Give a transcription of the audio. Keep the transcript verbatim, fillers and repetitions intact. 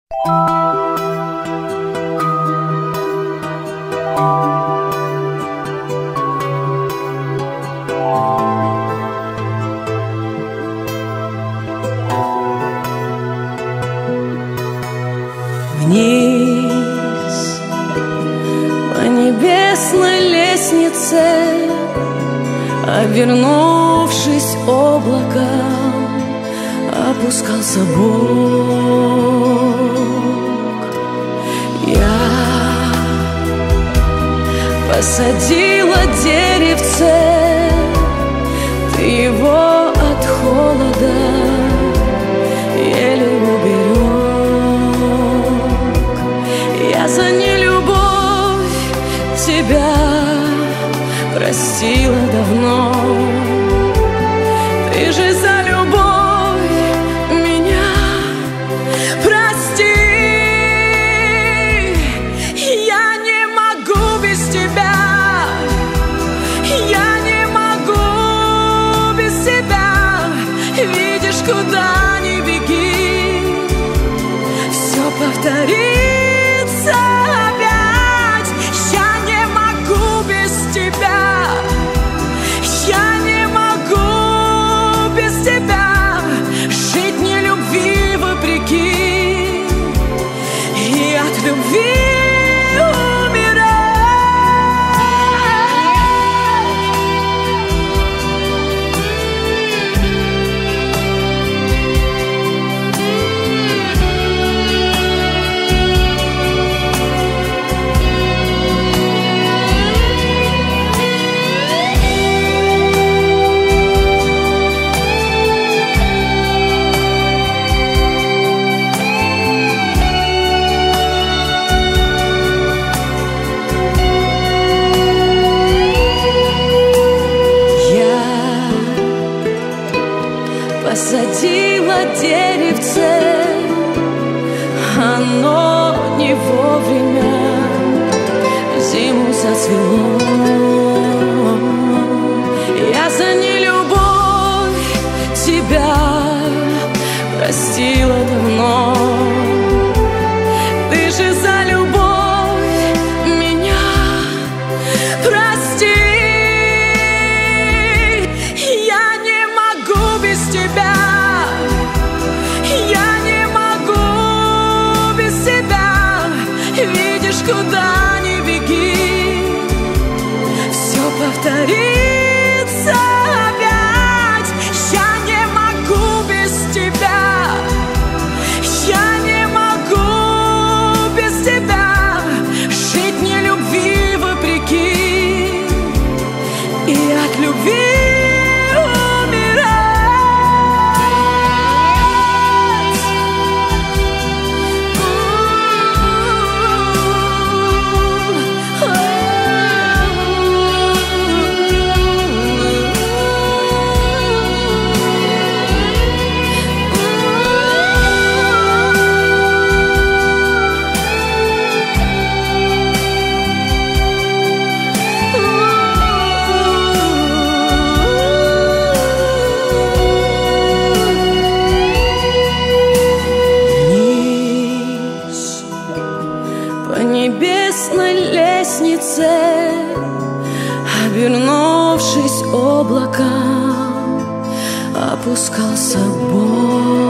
Вниз по небесной лестнице, обернувшись облаком, опускался Бог. Я посадила деревце, ты его от холода еле уберег. Я за нелюбовь тебя простила давно, ты же за любовь меня прости. Я не могу без тебя, я не могу без тебя. Видишь, куда ни беги, все повторится опять. Я не могу без тебя, я не могу без тебя жить не любви вопреки и от любви посадила деревце, оно не вовремя зиму зацвело. Я за нелюбовь тебя простила давно, ты же за любовь меня прости. Я не могу без тебя, я не могу без тебя. Видишь, куда ни беги, все повторится опять. Я не могу без тебя, я не могу без тебя жить не любви вопреки и от любви небесной лестнице, обернувшись облаком, опускался Бог.